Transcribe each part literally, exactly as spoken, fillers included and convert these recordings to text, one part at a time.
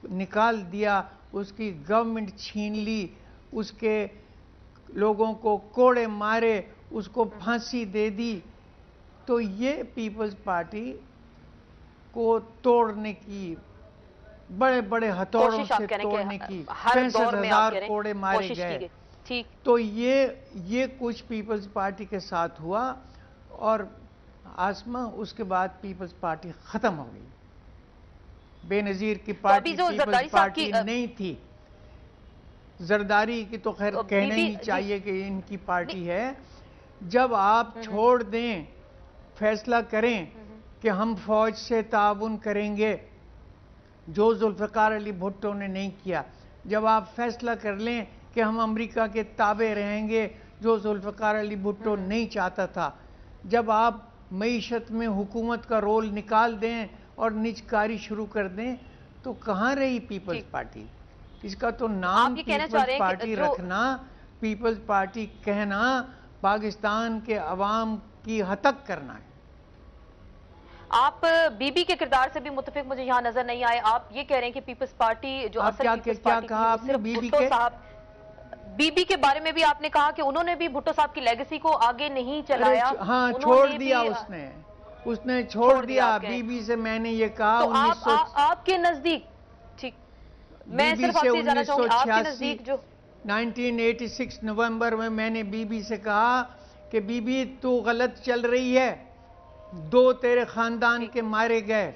نکال دیا, اس کی گورنمنٹ چھین لی, اس کے لوگوں کو کوڑے مارے, اس کو پھانسی دے دی. تو یہ پیپلز پارٹی کو توڑنے کی, بڑے بڑے ہتھوڑوں سے توڑنے کی, پینسٹھ ہزار کوڑے مارے گئے. تو یہ یہ کچھ پیپلز پارٹی کے ساتھ ہوا, اور آسمہ اس کے بعد پیپلز پارٹی ختم ہو گئی. بے نظیر کی پارٹی پیپلز پارٹی نہیں تھی. زرداری کی تو خیر کہنا ہی نہیں چاہیے کہ ان کی پارٹی ہے. جب آپ چھوڑ دیں, فیصلہ کریں کہ ہم فوج سے تعاون کریں گے, جو ذوالفقار علی بھٹو نے نہیں کیا, جب آپ فیصلہ کر لیں کہ ہم امریکہ کے تابع رہیں گے, جو ذوالفقار علی بھٹو نہیں چاہتا تھا, جب آپ معیشت میں حکومت کا رول نکال دیں اور نجکاری شروع کر دیں, تو کہاں رہی پیپلز پارٹی؟ اس کا تو نام پیپلز پارٹی رکھنا, پیپلز پارٹی کہنا, پاکستان کے عوام کی ہتک کرنا ہے. آپ بی بی کے کردار سے بھی متفق مجھے یہاں نظر نہیں آئے. آپ یہ کہہ رہے ہیں کہ پیپلز پارٹی جو اصل پیپلز پارٹی تھی وہ صرف بھٹو صاحب, بی بی کے بارے میں بھی آپ نے کہا کہ انہوں نے بھی بھٹو صاحب کی لیگیسی کو آگے نہیں چلایا. ہاں چھوڑ دیا اس نے, اس نے چھوڑ دیا. بی بی سے میں نے یہ کہا تو آپ آپ کے نزدیک, ٹھیک, میں صرف آپ سے جانا چاہوں گی, آپ کے نزدیک جو نائنٹین ایٹی سکس نومبر میں میں نے بی بی سے کہا کہ بی بی تو غلط چل رہی ہے, دو تیرے خاندان کے مارے گئے,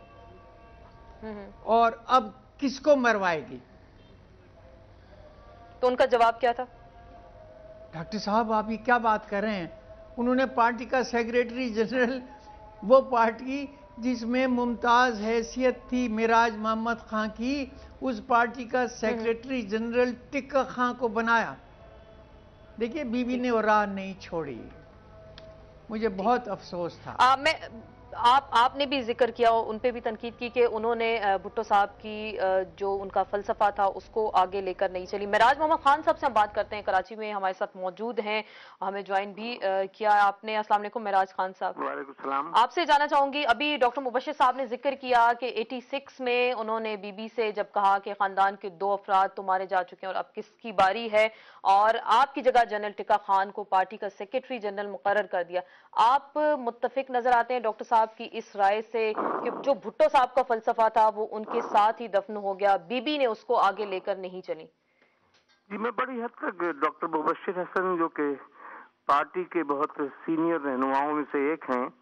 اور اب کس کو مروائے گی؟ تو ان کا جواب کیا تھا؟ ڈاکٹر صاحب آپ یہ کیا بات کر رہے ہیں؟ انہوں نے پارٹی کا سیکریٹری جنرل, وہ پارٹی جس میں ممتاز حیثیت تھی معراج محمد خان کی, اس پارٹی کا سیکریٹری جنرل ٹکا خان کو بنایا. دیکھیے بی بی نے وہ راہ نہیں چھوڑی, مجھے بہت افسوس تھا. میں آپ آپ نے بھی ذکر کیا, ان پہ بھی تنقید کی کہ انہوں نے بھٹو صاحب کی جو ان کا فلسفہ تھا اس کو آگے لے کر نہیں چلی. معراج محمد خان صاحب سے ہم بات کرتے ہیں, کراچی میں ہمارے ساتھ موجود ہیں, ہمیں جوائن بھی کیا آپ نے. السلام علیکم معراج خان صاحب. وعلیکم السلام. آپ سے جاننا چاہوں گی, ابھی ڈاکٹر مبشر صاحب نے ذکر کیا کہ ایٹی سکس میں انہوں نے بی بی سے جب کہا کہ خاندان کے دو افراد تمہارے جا چکے ہیں اور اب کس کی باری ہے, اور آپ کی جگہ جنرل ٹکا خان کو پارٹی کا سیکریٹری جنرل مقرر کر دیا. آپ متفق نظر آتے ہیں ڈاکٹر صاحب کی اس رائے سے کہ جو بھٹو صاحب کا فلسفہ تھا وہ ان کے ساتھ ہی دفن ہو گیا, بی بی نے اس کو آگے لے کر نہیں چلی؟ جی میں بڑی حد تک ڈاکٹر مبشر حسن جو کہ پارٹی کے بہت سینئر رہنماؤں میں سے ایک ہیں,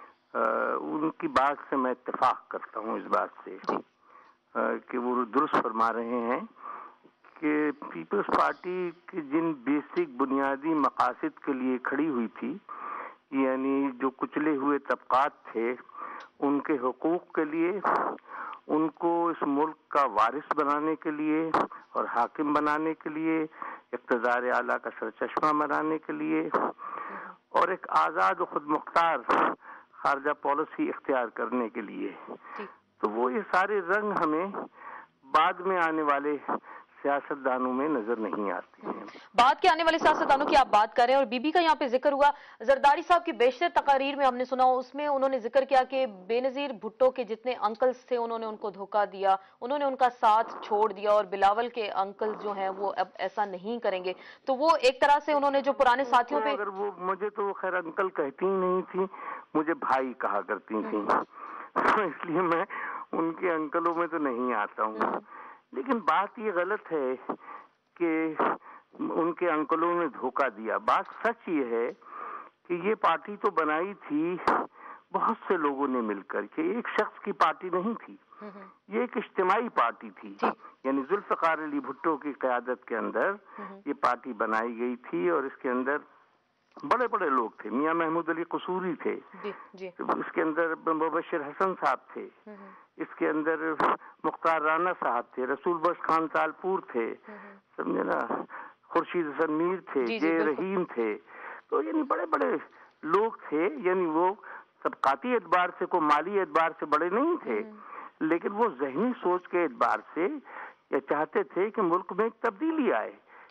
ان کی بات سے میں اتفاق کرتا ہوں اس بات سے کہ وہ درست فرما رہے ہیں کہ پیپلز پارٹی کے جن بیسک بنیادی مقاصد کے لیے کھڑی ہوئی تھی, یعنی جو کچلے ہوئے طبقات تھے ان کے حقوق کے لیے, ان کو اس ملک کا وارث بنانے کے لیے اور حاکم بنانے کے لیے, اقتدار اعلیٰ کا سرچشمہ بنانے کے لیے, اور ایک آزاد و خود مختار خارجہ پالیسی اختیار کرنے کے لیے, تو وہ یہ سارے رنگ ہمیں بعد میں آنے والے سیاستدانوں میں نظر نہیں آتی ہیں. بعد کے آنے والے سیاستدانوں کی آپ بات کر رہے ہیں, اور بی بی کا یہاں پہ ذکر ہوا. زرداری صاحب کی بیشتر تقاریر میں ہم نے سنا, اس میں انہوں نے ذکر کیا کہ بے نظیر بھٹو کے جتنے انکلز تھے انہوں نے ان کو دھوکہ دیا, انہوں نے ان کا ساتھ چھوڑ دیا, اور بلاول کے انکل جو ہیں وہ اب ایسا نہیں کریں گے. تو وہ ایک طرح سے انہوں نے جو پرانے ساتھیوں پہ, اگر وہ مجھے تو خیر انکل کہتی ہی نہیں تھی, مجھے بھائی کہا کرتی تھیں, اس لیے میں ان کے انکلوں میں تو نہیں آتا ہوں. لیکن بات یہ غلط ہے کہ ان کے انکلوں نے دھوکہ دیا. بات سچ یہ ہے کہ یہ پارٹی تو بنائی تھی بہت سے لوگوں نے مل کر کے, ایک شخص کی پارٹی نہیں تھی, یہ ایک اجتماعی پارٹی تھی. یعنی ذوالفقار علی بھٹو کی قیادت کے اندر یہ پارٹی بنائی گئی تھی, اور اس کے اندر بڑے بڑے لوگ تھے. میاں محمود علی قصوری تھے, اس کے اندر مبشر حسن صاحب تھے, اس کے اندر مختار رانا صاحب تھے, رسول بخش خان تالپور تھے, سمجھے نا, خورشید حسن میر تھے, جے رحیم تھے. تو یعنی بڑے بڑے لوگ تھے. یعنی وہ طبقاتی اعتبار سے, کو مالی اعتبار سے بڑے نہیں تھے, لیکن وہ ذہنی سوچ کے اعتبار سے یہ چاہتے تھے کہ ملک میں ایک تبدیلی آئے,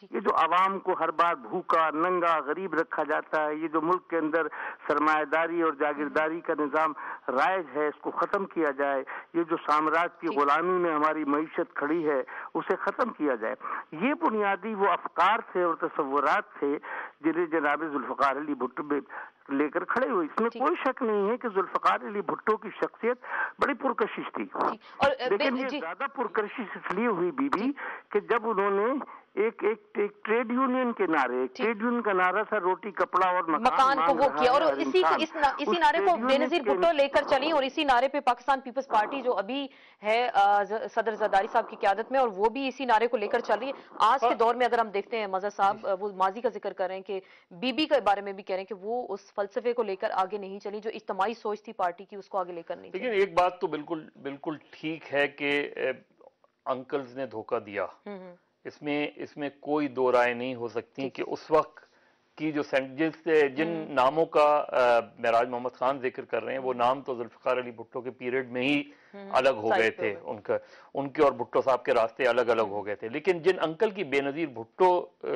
یہ جو عوام کو ہر بار بھوکا ننگا غریب رکھا جاتا ہے، یہ جو ملک کے اندر سرمایہ داری اور جاگیرداری کا نظام رائج ہے، اس کو ختم کیا جائے، یہ جو سامراج کی غلامی میں ہماری معیشت کھڑی ہے اسے ختم کیا جائے۔ یہ بنیادی وہ افکار تھے اور تصورات تھے جنہیں جناب ذوالفقار علی بھٹو لے کر کھڑے ہوئے۔ اس میں کوئی شک نہیں ہے کہ ذوالفقار علی بھٹو کی شخصیت بڑی پرکشش تھی، لیکن یہ زیادہ پرکشش اس لیے ہوئی بی بی کہ جب انہوں نے ایک ایک ایک ٹریڈ یونین کے نعرے، ٹریڈ یونین کا نعرہ تھا روٹی کپڑا اور مکان کو وہ کیا، اور اسی اسی نعرے کو بے نظیر بھٹو لے کر چلی، اور اسی نعرے پہ پاکستان پیپلز پارٹی جو ابھی ہے صدر زرداری صاحب کی قیادت میں، اور وہ بھی اسی نعرے کو لے کر چل رہی ہے۔ آج کے دور میں اگر ہم دیکھتے ہیں مظہر صاحب، وہ ماضی کا ذکر کر رہے ہیں کہ بی بی کے بارے میں بھی کہہ رہے ہیں کہ وہ اس فلسفے کو لے کر آگے نہیں چلی، جو اجتماعی سوچ تھی پارٹی کی اس کو آگے لے کر نہیں چلی۔ لیکن ایک بات تو بالکل بالکل ٹھیک ہے کہ انکلز نے دھوکہ دیا، اس میں اس میں کوئی دو رائے نہیں ہو سکتی کہ اس وقت کی جو جس جن ناموں کا معراج محمد خان ذکر کر رہے ہیں وہ نام تو ذوالفقار علی بھٹو کے پیریڈ میں ہی الگ ہو گئے تھے، ان کا ان کے اور بھٹو صاحب کے راستے الگ الگ ہو گئے تھے، لیکن جن انکل کی بے نظیر بھٹو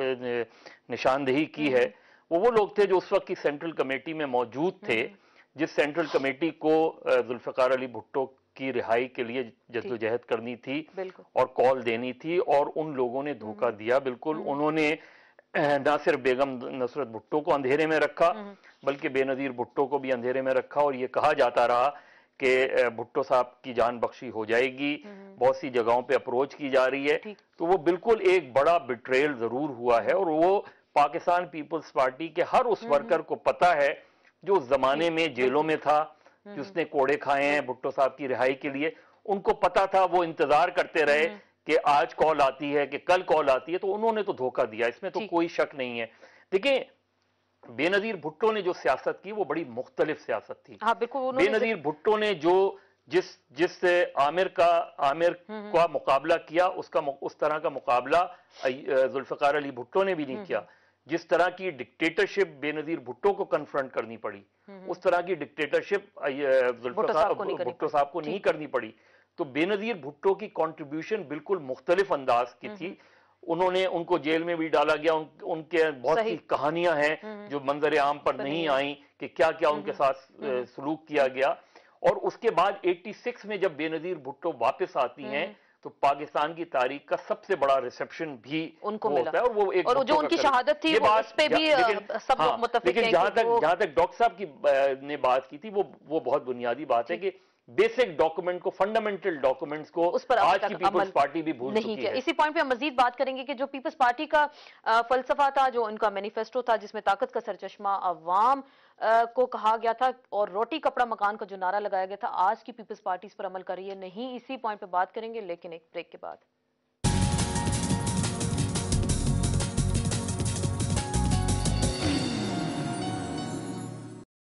نشاندہی کی ہے وہ وہ لوگ تھے جو اس وقت کی سینٹرل کمیٹی میں موجود تھے، جس سینٹرل کمیٹی کو ذوالفقار علی بھٹو کی رہائی کے لیے جدوجہد کرنی تھی اور کال دینی تھی، اور ان لوگوں نے دھوکہ دیا۔ بالکل انہوں نے نہ صرف بیگم نصرت بھٹو کو اندھیرے میں رکھا بلکہ بے نظیر بھٹو کو بھی اندھیرے میں رکھا، اور یہ کہا جاتا رہا کہ بھٹو صاحب کی جان بخشی ہو جائے گی، بہت سی جگہوں پہ اپروچ کی جا رہی ہے، تو وہ بالکل ایک بڑا بٹریل ضرور ہوا ہے، اور وہ پاکستان پیپلز پارٹی کے ہر اس ورکر کو پتا ہے جو اس زمانے میں جیلوں میں تھا، جس نے کوڑے کھائے ہیں بھٹو صاحب کی رہائی کے لیے، ان کو پتا تھا، وہ انتظار کرتے رہے کہ آج کال آتی ہے کہ کل کال آتی ہے، تو انہوں نے تو دھوکہ دیا، اس میں تو کوئی شک نہیں ہے۔ دیکھیں بے نظیر بھٹو نے جو سیاست کی وہ بڑی مختلف سیاست تھی۔ بے نظیر بھٹو نے جو جس جس عامر کا عامر کا مقابلہ کیا اس کا اس طرح کا مقابلہ ذوالفقار علی بھٹو نے بھی نہیں کیا، جس طرح کی ڈکٹیٹرشپ بے نظیر بھٹو کو کنفرنٹ کرنی پڑی اس طرح کی ڈکٹیٹرشپ ذوالفقار بھٹو صاحب کو نہیں کرنی پڑی۔ تو بے نظیر بھٹو کی کنٹریبیوشن بالکل مختلف انداز کی تھی، انہوں نے ان کو جیل میں بھی ڈالا گیا، ان کے بہت سی کہانیاں ہیں جو منظر عام پر نہیں آئیں کہ کیا کیا ان کے ساتھ سلوک کیا گیا، اور اس کے بعد اٹھاسی میں جب بے نظیر بھٹو واپس آتی ہیں تو پاکستان کی تاریخ کا سب سے بڑا ریسپشن بھی ان کو ہوتا ہے، اور وہ ایک اور جو ان کی شہادت تھی اس پہ بھی سب لوگ متفق ہیں۔ لیکن جہاں تک جہاں تک ڈاکٹر صاحب کی نے بات کی تھی وہ وہ بہت بنیادی بات ہے کہ بیسک ڈاکومنٹ کو، فنڈامنٹل ڈاکومنٹس کو آج کی پیپلز پارٹی بھی بھول چکی ہے۔ اسی پوائنٹ پہ ہم مزید بات کریں گے کہ جو پیپلز پارٹی کا فلسفہ تھا، جو ان کا مینیفیسٹو تھا جس میں طاقت کا سرچشمہ عوام کو کہا گیا تھا اور روٹی کپڑا مکان کا جو نعرہ لگایا گیا تھا، آج کی پیپلز پارٹی اس پر عمل کر رہی ہے نہیں، اسی پوائنٹ پہ بات کریں گے لیکن ایک بریک کے بعد۔